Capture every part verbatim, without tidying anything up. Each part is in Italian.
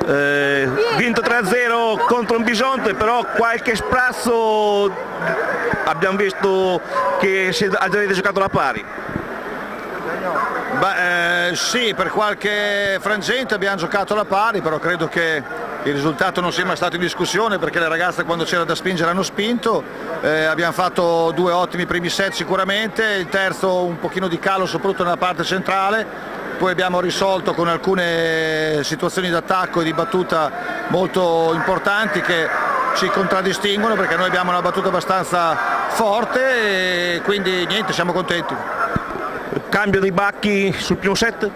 eh, vinto tre a zero contro un Bisonte, però qualche sprazzo abbiamo visto che avete giocato alla pari. Beh, eh, sì, per qualche frangente abbiamo giocato alla pari, però credo che il risultato non sia mai stato in discussione, perché le ragazze quando c'era da spingere hanno spinto. Eh, abbiamo fatto due ottimi primi set sicuramente, il terzo un pochino di calo soprattutto nella parte centrale, poi abbiamo risolto con alcune situazioni d'attacco e di battuta molto importanti che ci contraddistinguono, perché noi abbiamo una battuta abbastanza forte e quindi niente, siamo contenti. Cambio dei Bacchi sul primo set?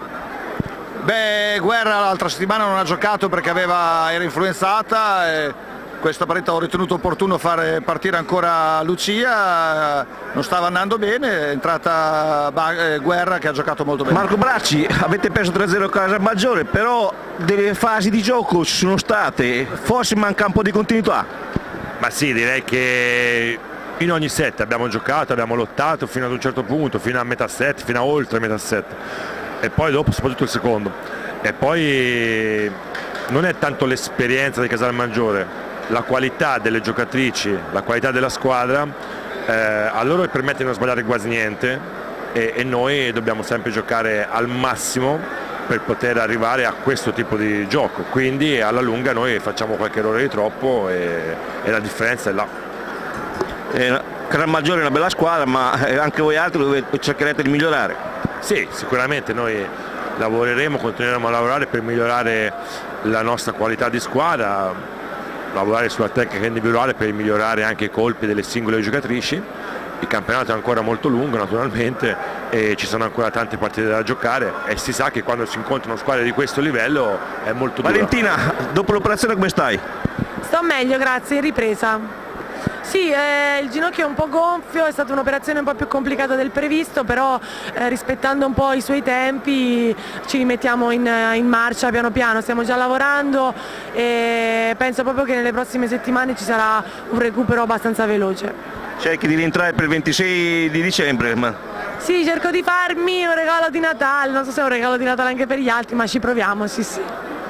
Beh, Guerra l'altra settimana non ha giocato perché aveva, era influenzata e questa partita ho ritenuto opportuno fare partire ancora Lucia, non stava andando bene, è entrata Guerra che ha giocato molto bene. Marco Bracci, avete perso tre a zero a Casalmaggiore, però delle fasi di gioco ci sono state, forse manca un po' di continuità. Ma sì, direi che in ogni set abbiamo giocato, abbiamo lottato fino ad un certo punto, fino a metà set, fino a oltre metà set. E poi dopo soprattutto il secondo, e poi non è tanto l'esperienza di Casalmaggiore, la qualità delle giocatrici, la qualità della squadra, eh, a loro permette di non sbagliare quasi niente e, e noi dobbiamo sempre giocare al massimo per poter arrivare a questo tipo di gioco, quindi alla lunga noi facciamo qualche errore di troppo e, e la differenza è là. Eh, Casalmaggiore è una bella squadra, ma anche voi altri cercherete di migliorare. Sì, sicuramente noi lavoreremo, continueremo a lavorare per migliorare la nostra qualità di squadra, lavorare sulla tecnica individuale per migliorare anche i colpi delle singole giocatrici. Il campionato è ancora molto lungo naturalmente e ci sono ancora tante partite da giocare e si sa che quando si incontrano squadre di questo livello è molto dura. Valentina, dopo l'operazione come stai? Sto meglio, grazie, in ripresa. Sì, eh, il ginocchio è un po' gonfio, è stata un'operazione un po' più complicata del previsto, però eh, rispettando un po' i suoi tempi ci rimettiamo in, in marcia piano piano, stiamo già lavorando e penso proprio che nelle prossime settimane ci sarà un recupero abbastanza veloce. Cerchi di rientrare per il ventisei di dicembre? Ma... Sì, cerco di farmi un regalo di Natale, non so se è un regalo di Natale anche per gli altri, ma ci proviamo, sì sì.